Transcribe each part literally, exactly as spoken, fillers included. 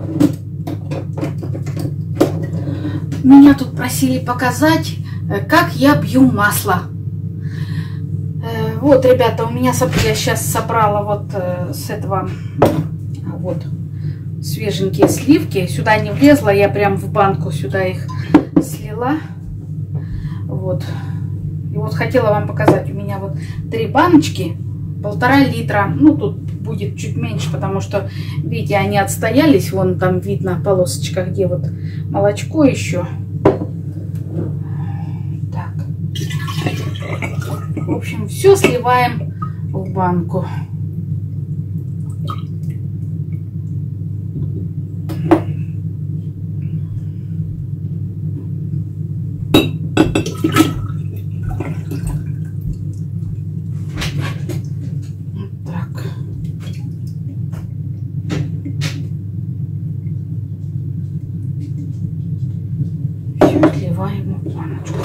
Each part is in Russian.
Меня тут просили показать, как я бью масло. Вот, ребята, у меня я сейчас собрала вот с этого вот свеженькие сливки. Сюда не влезла, я прям в банку сюда их слила. Вот. И вот хотела вам показать, у меня вот три баночки, полтора литра. Ну, тут будет чуть меньше, потому что, видите, они отстоялись. Вон там видно полосочка, где вот молочко еще. Так. В общем, все сливаем в банку. Сливаем в баночку.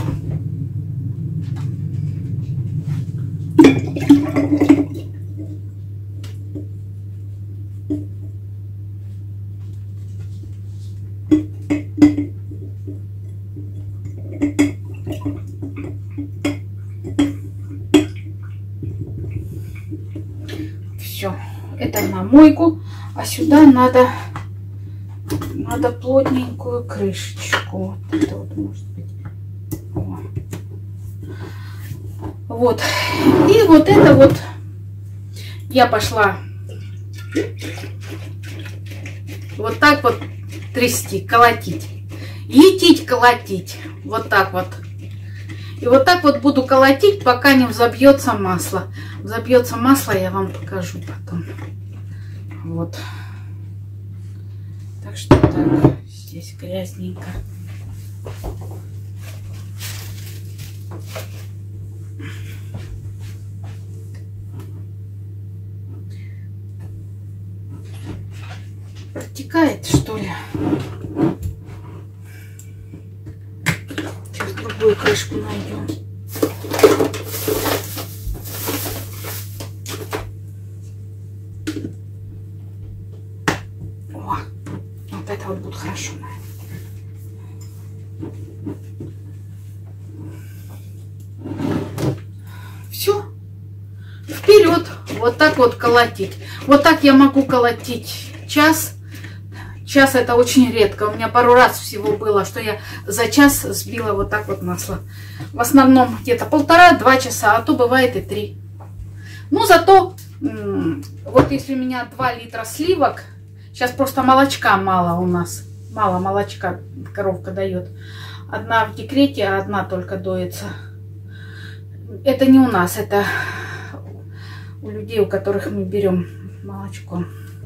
Все, это на мойку, а сюда надо надо плотненькую крышечку. Вот это вот может быть. О. Вот. И вот это вот я пошла вот так вот трясти, колотить. Етить, колотить. Вот так вот. И вот так вот буду колотить, пока не взобьется масло. Взобьется масло, я вам покажу потом. Вот. Так что так, здесь грязненько. Протекает, что ли? Сейчас другую крышку найдем. О, вот это вот будет хорошо. Все. Вперед. Вот так вот колотить. Вот так я могу колотить час. Час это очень редко. У меня пару раз всего было, что я за час сбила вот так вот масло. В основном где-то полтора-два часа, а то бывает и три. Ну, зато, вот если у меня два литра сливок, сейчас просто молочка мало у нас. Мало молочка коровка дает. Одна в декрете, а одна только доится. Это не у нас, это у людей, у которых мы берем молочко.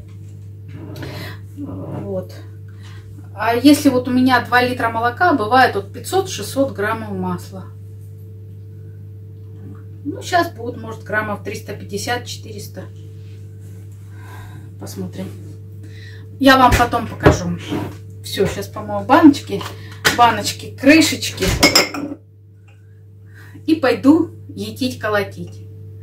Вот. А если вот у меня два литра молока, бывает вот пятьсот-шестьсот граммов масла. Ну, сейчас будет, может, граммов триста пятьдесят-четыреста. Посмотрим. Я вам потом покажу. Все, сейчас помою баночки, баночки, крышечки. И пойду етить, колотить.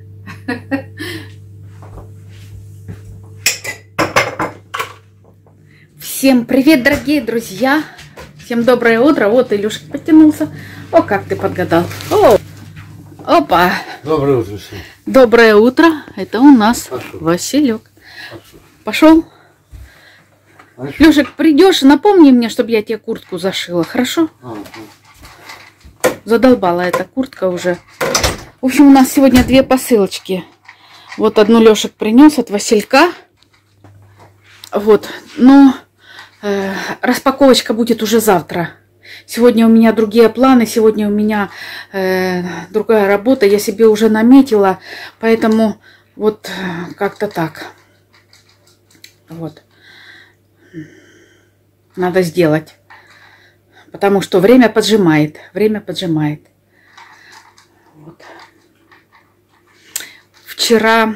Всем привет, дорогие друзья! Всем доброе утро! Вот Илюшка потянулся. О, как ты подгадал! О, опа! Доброе утро всем! Доброе утро! Это у нас Пошел. Василек. Пошел? Пошел? Лешек, придешь, напомни мне, чтобы я тебе куртку зашила, хорошо? А, а. Задолбала эта куртка уже. В общем, у нас сегодня две посылочки. Вот одну Лешек принес от Василька. Вот, но э, распаковочка будет уже завтра. Сегодня у меня другие планы, сегодня у меня э, другая работа. Я себе уже наметила, поэтому вот как-то так. Вот. Надо сделать. Потому что время поджимает. Время поджимает. Вот. Вчера...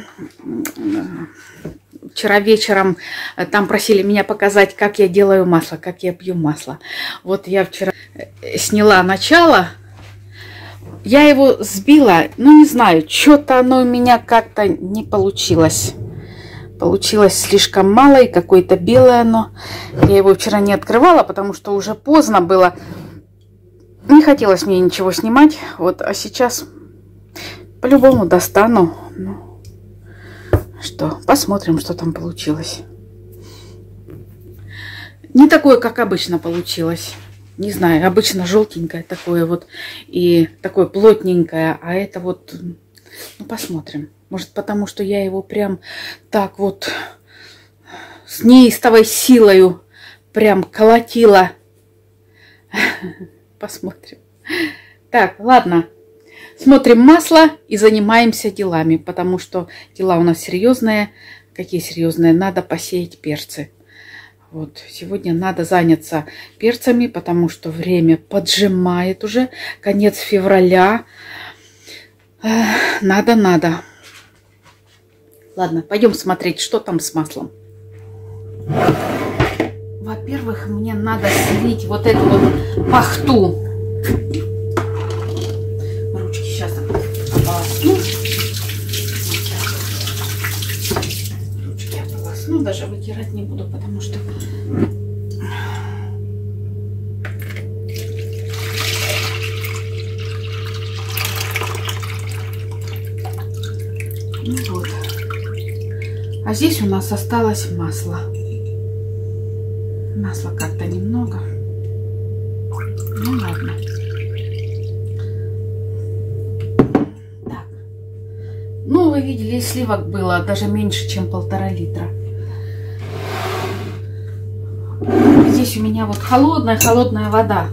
Вчера вечером там просили меня показать, как я делаю масло, как я пью масло. Вот я вчера сняла начало. Я его сбила, ну не знаю, что-то оно у меня как-то не получилось. Получилось слишком мало и какое-то белое оно. Я его вчера не открывала, потому что уже поздно было. Не хотелось мне ничего снимать. Вот, а сейчас по-любому достану. Ну, что, посмотрим, что там получилось. Не такое, как обычно получилось. Не знаю, обычно желтенькое такое вот и такое плотненькое. А это вот, ну, посмотрим. Может, потому что я его прям так вот с неистовой силою прям колотила. Посмотрим. Так, ладно. Смотрим масло и занимаемся делами, потому что дела у нас серьезные. Какие серьезные? Надо посеять перцы. Вот, сегодня надо заняться перцами, потому что время поджимает уже. Конец февраля. Надо, надо. Ладно, пойдем смотреть, что там с маслом. Во-первых, мне надо слить вот эту вот пахту. Ручки сейчас ополосну. Ручки ополосну, даже вытирать не буду, потому что... Ну вот. А здесь у нас осталось масло. Масла как-то немного. Ну ладно. Так. Ну, вы видели, сливок было даже меньше, чем полтора литра. Здесь у меня вот холодная-холодная вода.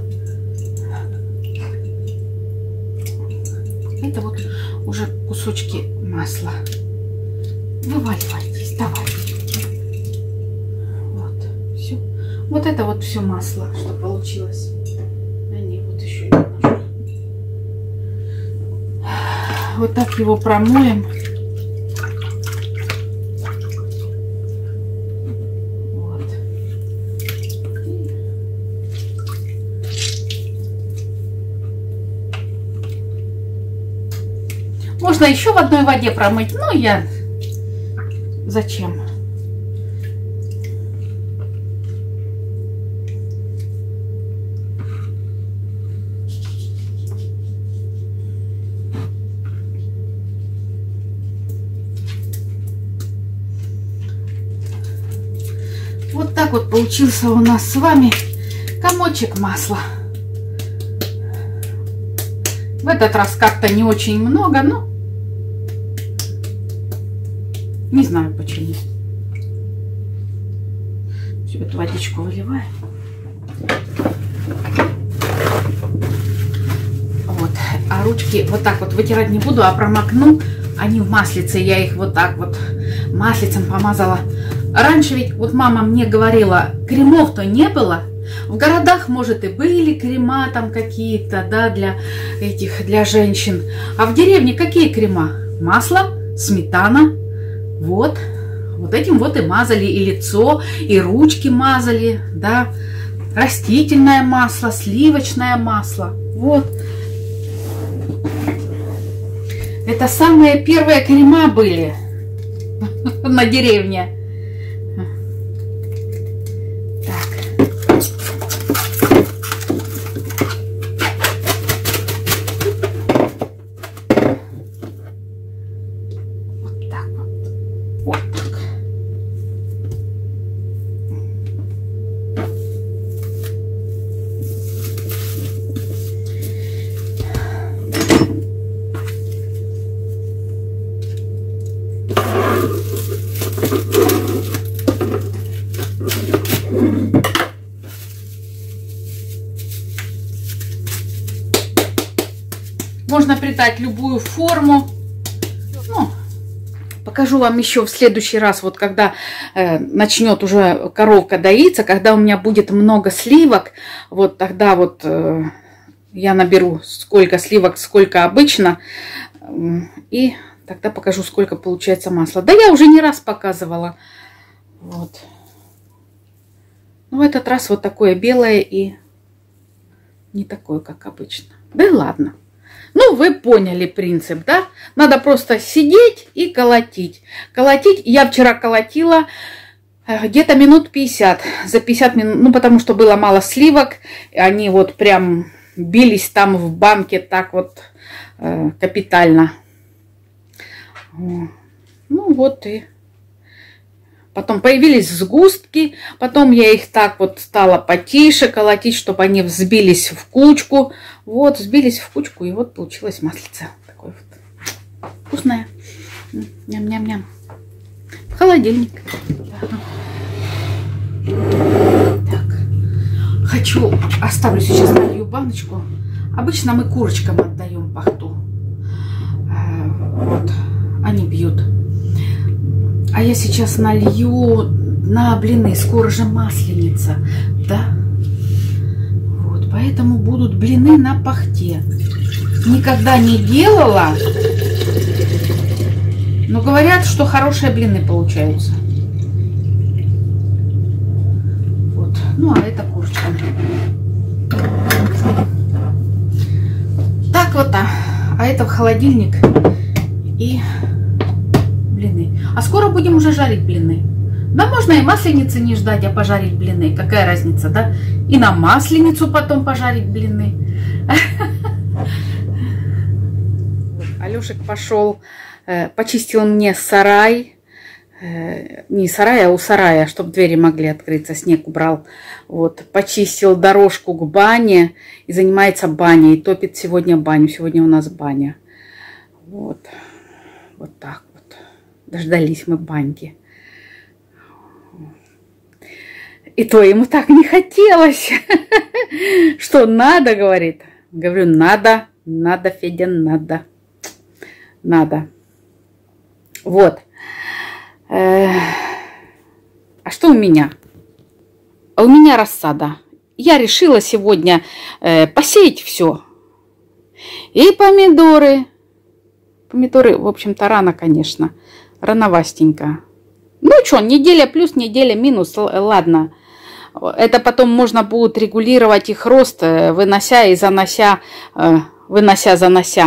Это вот уже кусочки масла. Вываливайтесь, давай. Вот, все. Вот это вот все масло, что получилось. А не, вот еще немножко. Вот так его промоем. Вот. Можно еще в одной воде промыть, но я... Зачем? Вот так вот получился у нас с вами комочек масла. В этот раз как-то не очень много, но не знаю почему. Всю эту водичку выливаем. Вот. А ручки вот так вот вытирать не буду, а промокну. Они в маслице. Я их вот так вот маслицем помазала. Раньше ведь вот мама мне говорила, кремов-то не было. В городах, может, и были крема там какие-то, да, для этих, для женщин. А в деревне какие крема? Масло, сметана. Вот, вот этим вот и мазали и лицо, и ручки мазали, да, растительное масло, сливочное масло, вот. Это самые первые крема были на деревне. Можно придать любую форму. Ну, покажу вам еще в следующий раз, вот когда э, начнет уже коровка доиться, когда у меня будет много сливок, вот тогда вот э, я наберу сколько сливок, сколько обычно, э, и тогда покажу, сколько получается масла. Да я уже не раз показывала. Вот. Но в этот раз вот такое белое и не такое, как обычно. Да и ладно. Ну, вы поняли принцип, да? Надо просто сидеть и колотить. Колотить. Я вчера колотила где-то минут пятьдесят. За пятьдесят минут, ну, потому что было мало сливок. Они вот прям бились там в банке так вот э, капитально. Ну, вот и... Потом появились сгустки, потом я их так вот стала потише колотить, чтобы они взбились в кучку. Вот, взбились в кучку, и вот получилось маслице. Такое вот вкусное. Ням-ням-ням. В холодильник. Так. Хочу, оставлю сейчас налью баночку. Обычно мы курочкам отдаем пахту. Вот, они бьют. А я сейчас налью на блины. Скоро же Масленица, да? Вот, поэтому будут блины на пахте. Никогда не делала. Но говорят, что хорошие блины получаются. Вот. Ну, а это курочка. Так вот, а, а это в холодильник и... блины. А скоро будем уже жарить блины. Да можно и Масленицы не ждать, а пожарить блины. Какая разница, да? И на Масленицу потом пожарить блины. Алешек пошел, почистил мне сарай. Не сарай, а у сарая, чтобы двери могли открыться. Снег убрал. Вот. Почистил дорожку к бане. И занимается баней. Топит сегодня баню. Сегодня у нас баня. Вот. Вот так. Дождались мы баньки. И то ему так не хотелось. Что надо, говорит. Говорю, надо, надо, Федя, надо. Надо. Вот. А что у меня? А у меня рассада. Я решила сегодня посеять все. И помидоры. Помидоры, в общем-то, рано, конечно. Рановастенько. Ну что, неделя плюс, неделя минус, ладно. Это потом можно будет регулировать их рост, вынося и занося, вынося, занося.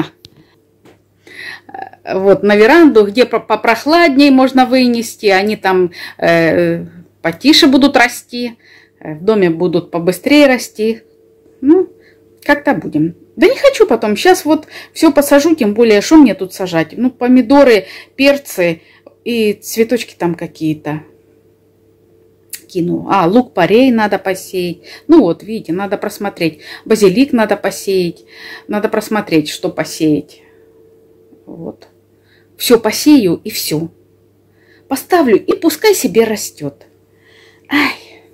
Вот на веранду, где попрохладней можно вынести, они там э, потише будут расти, в доме будут побыстрее расти. Ну, как-то будем. Да не хочу потом. Сейчас вот все посажу, тем более, что мне тут сажать? Ну, помидоры, перцы и цветочки там какие-то. Кину. А, лук-порей надо посеять. Ну вот, видите, надо просмотреть. Базилик надо посеять. Надо просмотреть, что посеять. Вот. Все посею и все. Поставлю и пускай себе растет. Ай.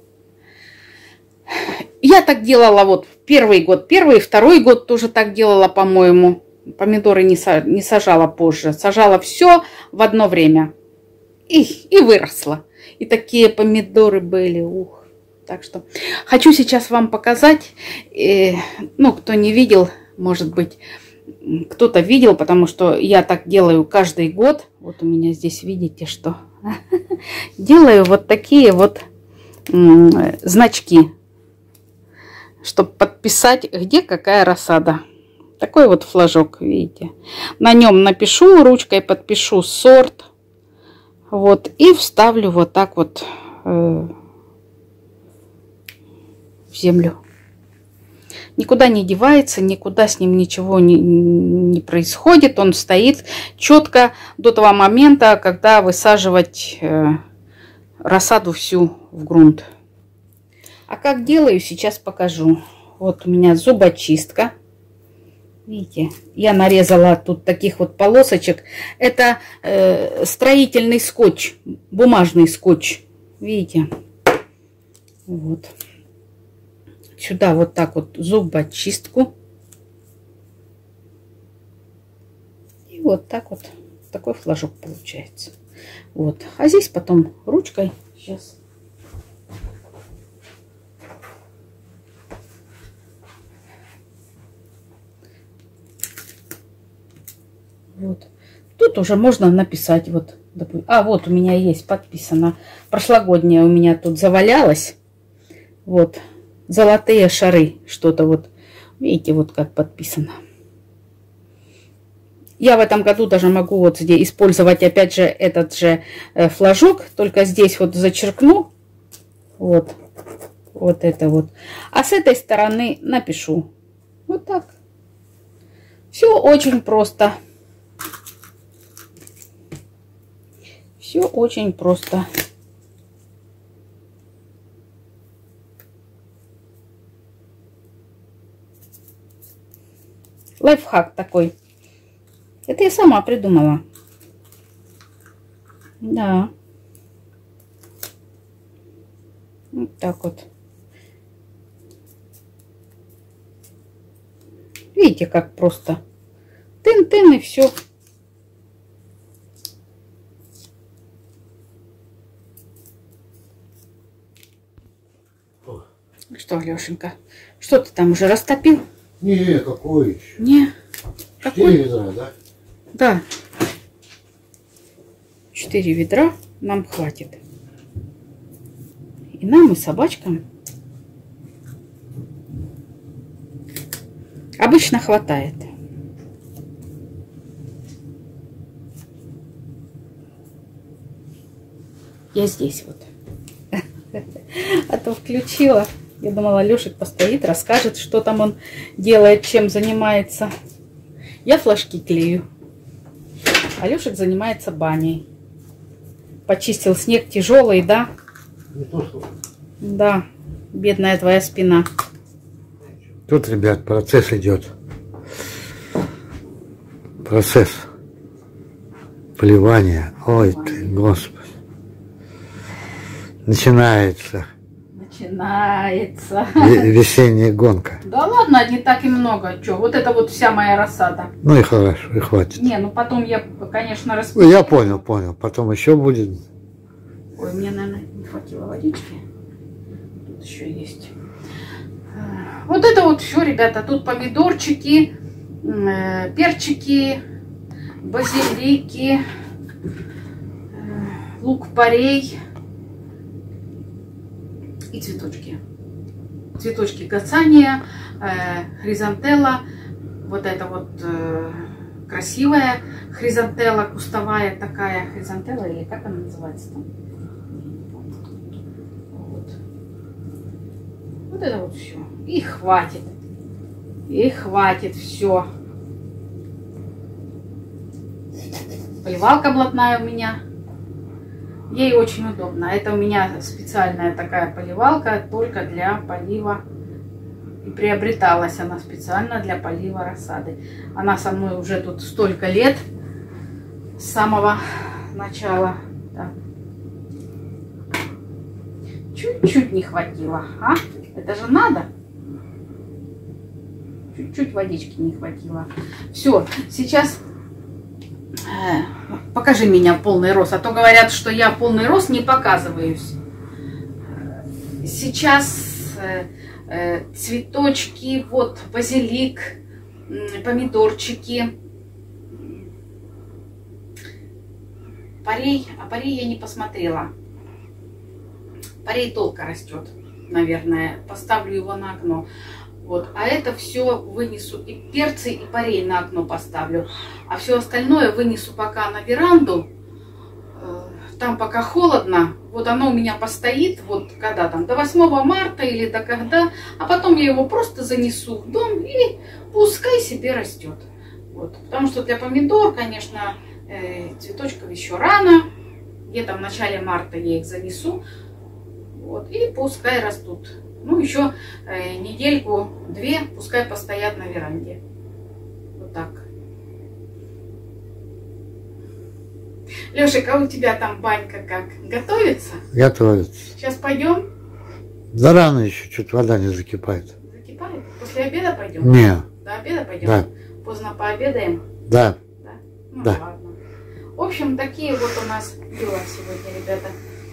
Я так делала вот первый год, первый и второй год тоже так делала, по-моему. Помидоры не, са, не сажала позже. Сажала все в одно время. И, и выросла. И такие помидоры были. Ух. Так что хочу сейчас вам показать. Э, ну, кто не видел, может быть, кто-то видел, потому что я так делаю каждый год. Вот у меня здесь, видите, что? Делаю вот такие вот значки, чтобы подписать, где какая рассада. Такой вот флажок, видите. На нем напишу, ручкой подпишу сорт. Вот. И вставлю вот так вот э, в землю. Никуда не девается, никуда с ним ничего не, не происходит. Он стоит четко до того момента, когда высаживать э, рассаду всю в грунт. А как делаю, сейчас покажу. Вот у меня зубочистка. Видите, я нарезала тут таких вот полосочек. Это э, строительный скотч, бумажный скотч. Видите? Вот. Сюда вот так вот зубочистку. И вот так вот такой флажок получается. Вот. А здесь потом ручкой. Сейчас. Вот. Тут уже можно написать. Вот, а, вот у меня есть подписано. Прошлогодняя у меня тут завалялась. Вот. Золотые шары. Что-то вот. Видите, вот как подписано. Я в этом году даже могу вот здесь использовать опять же этот же флажок, только здесь вот зачеркну. Вот. Вот это вот. А с этой стороны напишу. Вот так. Все очень просто. Все очень просто. Лайфхак такой. Это я сама придумала. Да. Вот так вот. Видите, как просто. Тын-тын и все. Что, Лешенька, что ты там уже растопил? Не, какой еще? Не. Четыре ведра, да? Да. Четыре ведра нам хватит. И нам, и собачкам. Обычно хватает. Я здесь вот. А то включила. Я думала, Лешек постоит, расскажет, что там он делает, чем занимается. Я флажки клею. А Лешек занимается баней. Почистил снег тяжелый, да? Не то, что... Да, бедная твоя спина. Тут, ребят, процесс идет. Процесс поливания. Ой ты, Господи. Начинается. Начинается. Весенняя гонка. Да ладно, не так и много. Че, вот это вот вся моя рассада. Ну и хорошо, и хватит. Не, ну потом я, конечно, Ну, распределю. я понял, понял. Потом еще будет. Ой, мне, наверное, не хватило водички. Тут еще есть. Вот это вот все, ребята. Тут помидорчики, перчики, базилики, лук-порей и цветочки. Цветочки гацания, хризантелла. Вот это вот красивая хризантелла, кустовая такая. Хризантелла или как она называется там? Вот. Вот это вот все. И хватит. И хватит все. Поливалка блатная у меня. Ей очень удобно. Это у меня специальная такая поливалка только для полива. И приобреталась она специально для полива рассады. Она со мной уже тут столько лет. С самого начала. Чуть-чуть не хватило. А? Это же надо. Чуть-чуть водички не хватило. Все, сейчас э, покажи меня в полный рост. А то говорят, что я в полный рост не показываюсь. Сейчас э, э, цветочки, вот базилик, э, помидорчики. Порей, а порей я не посмотрела. Порей толко растет, наверное. Поставлю его на окно. Вот. А это все вынесу, и перцы, и порей на окно поставлю. А все остальное вынесу пока на веранду. Там пока холодно. Вот оно у меня постоит, вот когда там, до восьмого марта или до когда. А потом я его просто занесу в дом и пускай себе растет. Вот. Потому что для помидор, конечно, э, цветочков еще рано. Где-то в начале марта я их занесу. Вот. И пускай растут. Ну, еще э, недельку-две, пускай постоят на веранде. Вот так. Лешик, а у тебя там банька как? Готовится? Готовится. Сейчас пойдем? Да рано еще, чуть вода не закипает. Закипает? После обеда пойдем? Не. До обеда пойдем? Да. Поздно пообедаем? Да. Да? Ну Да. ладно. В общем, такие вот у нас дела сегодня, ребята.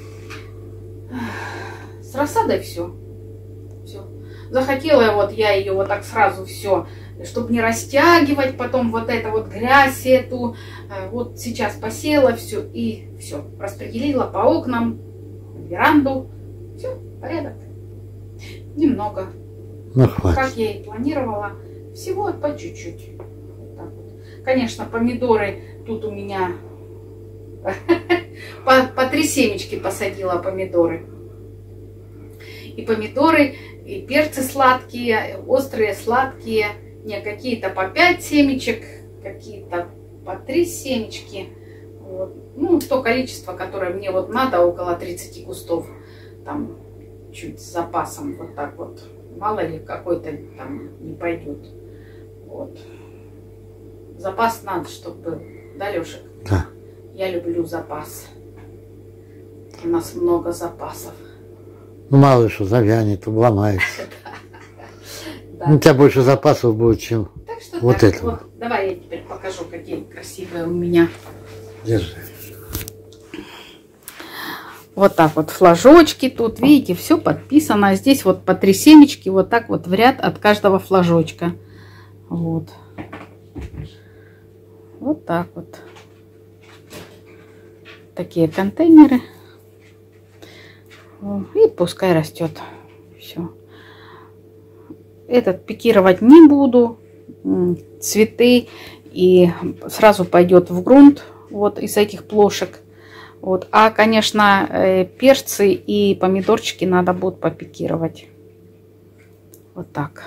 С рассадой все. Все. Захотела вот я ее вот так сразу все, чтобы не растягивать, потом вот это вот грязь эту, вот сейчас посела все и все, распределила по окнам, веранду, все, порядок. Немного. Ну, хватит. Как я и планировала, всего по чуть-чуть. Вот так вот. Конечно, помидоры тут у меня по, по три семечки посадила помидоры. И помидоры, и перцы сладкие, острые, сладкие. Не, какие-то по пять семечек, какие-то по три семечки. Вот. Ну, то количество, которое мне вот надо, около тридцати кустов. Там чуть с запасом, вот так вот. Мало ли, какой-то там не пойдет. Вот. Запас надо, чтобы был. Да, Лешек? Да. Я люблю запас. У нас много запасов. Ну, мало ли что, завянет, обломается. Ну, у тебя больше запасов будет, чем Так что вот так, этого. вот, давай я теперь покажу, какие красивые у меня. Держи. Вот так вот флажочки тут, видите, все подписано. Здесь вот по три семечки, вот так вот в ряд от каждого флажочка. Вот. Вот так вот. Такие контейнеры. И пускай растет. Все. Этот пикировать не буду. Цветы. И сразу пойдет в грунт. Вот из этих плошек. Вот. А, конечно, перцы и помидорчики надо будет попикировать. Вот так.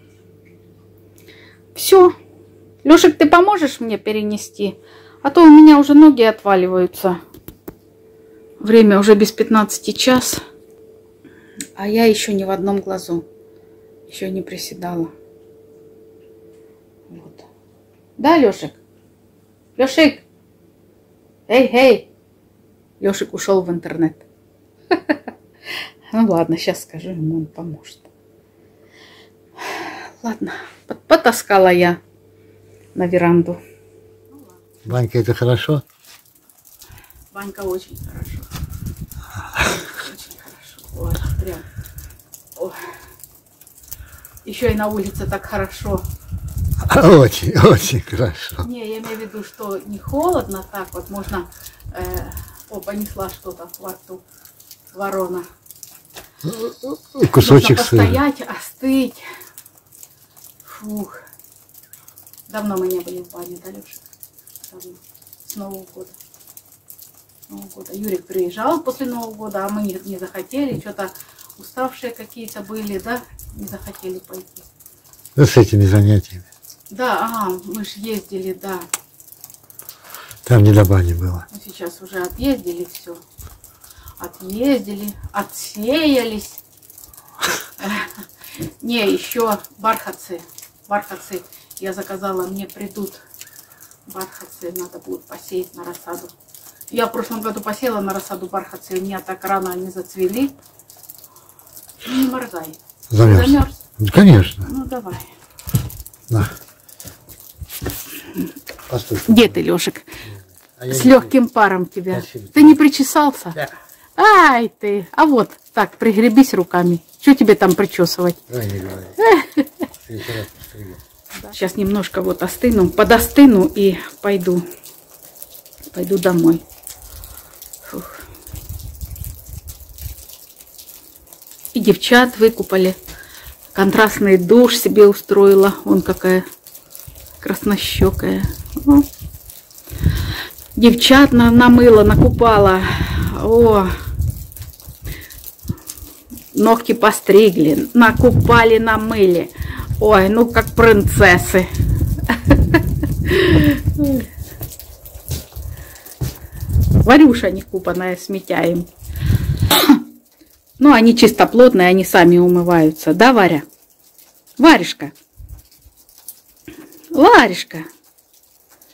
Все. Лешек, ты поможешь мне перенести? А то у меня уже ноги отваливаются. Время уже без пятнадцати час. А я еще не в одном глазу. Еще не приседала. Вот. Да, Лешек? Лешек? Эй, эй! Лешек ушел в интернет. Ну ладно, сейчас скажу ему, он поможет. Ладно, потаскала я на веранду. Ванька, это хорошо? Ванька очень хорошо. Очень хорошо. Ой, прям. Ой. Еще и на улице так хорошо. Очень, очень хорошо. Не, я имею в виду, что не холодно так вот, можно... Э, о, понесла что-то во рту. Ворона. Кусочек Нужно сыра. постоять, остыть. Фух. Давно мы не были в бане, да, Леша? Давно. С Нового года. С Нового года. Юрик приезжал после Нового года, а мы не, не захотели. Что-то уставшие какие-то были, да? Не захотели пойти. Да, с этими занятиями. Да, ага, мы же ездили, да. Там не до бани было. Мы сейчас уже отъездили все. Отъездили, отсеялись. Не, еще бархатцы. Бархатцы я заказала, мне придут. Бархатцы надо будет посеять на рассаду. Я в прошлом году посеяла на рассаду бархатцы, у меня так рано они зацвели. Не моргай. Замерз. Замерз? Конечно. Ну давай. На. Постой. Где ты, Лешек? А С не- легким паром тебя. Спасибо. Ты не причесался? Да. Ай ты. А вот, так, пригребись руками. Что тебе там причесывать? Ой, не говори. Еще раз постригу. Сейчас немножко вот остыну, подостыну и пойду. Пойду домой. Фух. И девчат выкупали. Контрастный душ себе устроила. Вон какая краснощекая. О. Девчат на, намыла, накупала. О. Ногти постригли, накупали, намыли. Ой, ну как принцессы. Варюша некупанная с Митяем. Ну, они чистоплотные, они сами умываются. Да, Варя? Варюшка. Варюшка.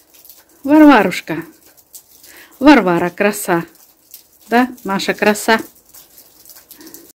Варварушка. Варвара, краса. Да, наша краса.